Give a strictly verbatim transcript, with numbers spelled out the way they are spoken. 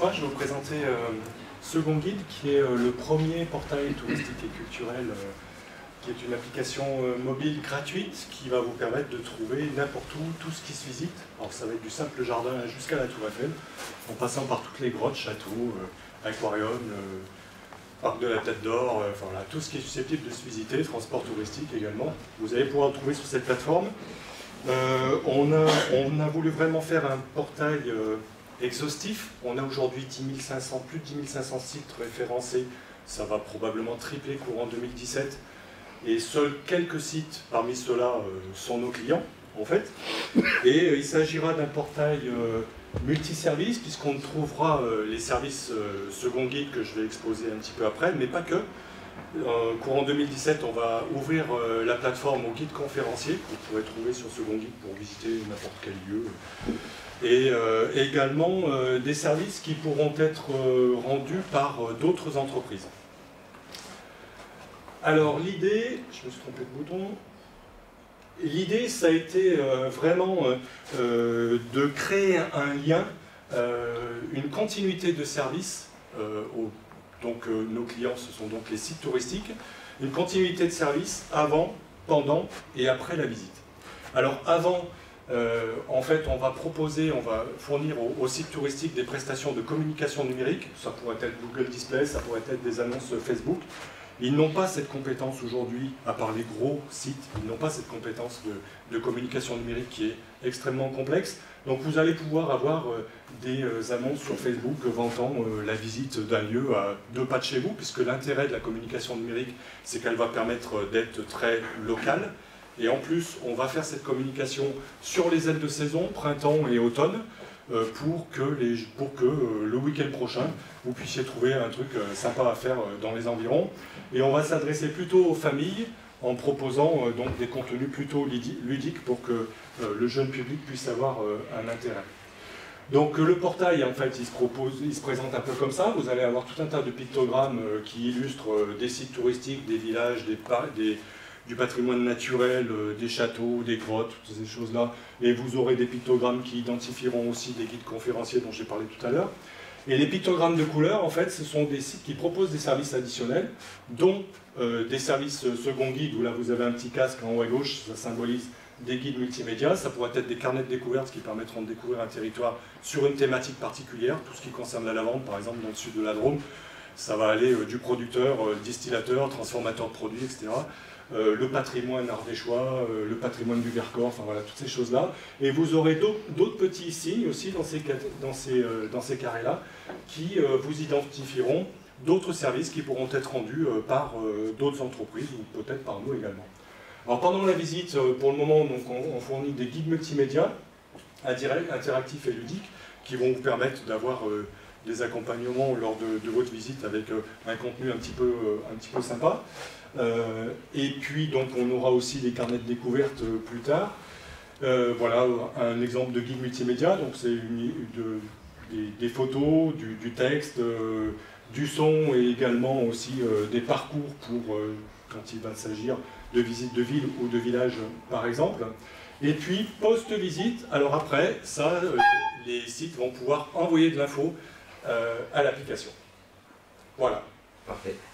fois, je vais vous présenter euh, Second Guide, qui est euh, le premier portail touristique et culturel, euh, qui est une application euh, mobile gratuite qui va vous permettre de trouver n'importe où tout ce qui se visite. Alors ça va être du simple jardin jusqu'à la Tour Eiffel, en passant par toutes les grottes, châteaux, euh, aquariums, euh, parc de la Tête d'Or, euh, enfin voilà, tout ce qui est susceptible de se visiter, transport touristique également. Vous allez pouvoir le trouver sur cette plateforme. Euh, on, a, on a voulu vraiment faire un portail euh, exhaustif. On a aujourd'hui dix mille cinq cents, plus de dix mille cinq cents sites référencés. Ça va probablement tripler courant deux mille dix-sept. Et seuls quelques sites parmi ceux-là euh, sont nos clients, en fait. Et euh, il s'agira d'un portail euh, multiservice, puisqu'on trouvera euh, les services euh, Second Guide que je vais exposer un petit peu après, mais pas que. Euh, courant deux mille dix-sept, on va ouvrir euh, la plateforme aux guides conférenciers que vous pourrez trouver sur Second Guide pour visiter n'importe quel lieu. Et euh, également euh, des services qui pourront être euh, rendus par euh, d'autres entreprises. Alors l'idée, je me suis trompé de bouton, l'idée ça a été euh, vraiment euh, euh, de créer un lien, euh, une continuité de service euh, au Donc euh, nos clients, ce sont donc les sites touristiques, une continuité de service avant, pendant et après la visite. Alors avant, euh, en fait, on va proposer, on va fournir aux, aux sites touristiques des prestations de communication numérique. Ça pourrait être Google Display, ça pourrait être des annonces Facebook. Ils n'ont pas cette compétence aujourd'hui, à part les gros sites, ils n'ont pas cette compétence de, de communication numérique qui est extrêmement complexe. Donc vous allez pouvoir avoir euh, des euh, annonces sur Facebook vantant euh, la visite d'un lieu à deux pas de chez vous, puisque l'intérêt de la communication numérique, c'est qu'elle va permettre euh, d'être très locale. Et en plus, on va faire cette communication sur les ailes de saison, printemps et automne, euh, pour que, les, pour que euh, le week-end prochain, vous puissiez trouver un truc euh, sympa à faire euh, dans les environs. Et on va s'adresser plutôt aux familles, en proposant euh, donc des contenus plutôt ludiques pour que euh, le jeune public puisse avoir euh, un intérêt. Donc euh, le portail, en fait, il se, propose, il se présente un peu comme ça. Vous allez avoir tout un tas de pictogrammes euh, qui illustrent euh, des sites touristiques, des villages, des, des, du patrimoine naturel, euh, des châteaux, des grottes, toutes ces choses-là. Et vous aurez des pictogrammes qui identifieront aussi des guides conférenciers dont j'ai parlé tout à l'heure. Et les pictogrammes de couleur, en fait, ce sont des sites qui proposent des services additionnels, dont euh, des services euh, Second Guide, où là vous avez un petit casque en haut à gauche, ça symbolise des guides multimédia. Ça pourrait être des carnets de découverte qui permettront de découvrir un territoire sur une thématique particulière, tout ce qui concerne la lavande, par exemple, dans le sud de la Drôme. Ça va aller euh, du producteur, euh, distillateur, transformateur de produits, et cetera. Euh, le patrimoine ardéchois, euh, le patrimoine du Vercors, enfin voilà, toutes ces choses-là. Et vous aurez d'autres petits signes aussi dans ces, dans ces, euh, dans ces carrés-là qui euh, vous identifieront d'autres services qui pourront être rendus euh, par euh, d'autres entreprises ou peut-être par nous également. Alors pendant la visite, euh, pour le moment, donc, on, on fournit des guides multimédia, interactifs et ludiques, qui vont vous permettre d'avoir euh, des accompagnements lors de, de votre visite avec euh, un contenu un petit peu, euh, un petit peu sympa. Euh, et puis donc on aura aussi des carnets de découverte euh, plus tard. Euh, voilà un exemple de guide multimédia, donc c'est de, des, des photos, du, du texte, euh, du son et également aussi euh, des parcours pour euh, quand il va s'agir de visites de ville ou de village par exemple. Et puis post-visite, alors après ça, euh, les sites vont pouvoir envoyer de l'info euh, à l'application. Voilà. Parfait.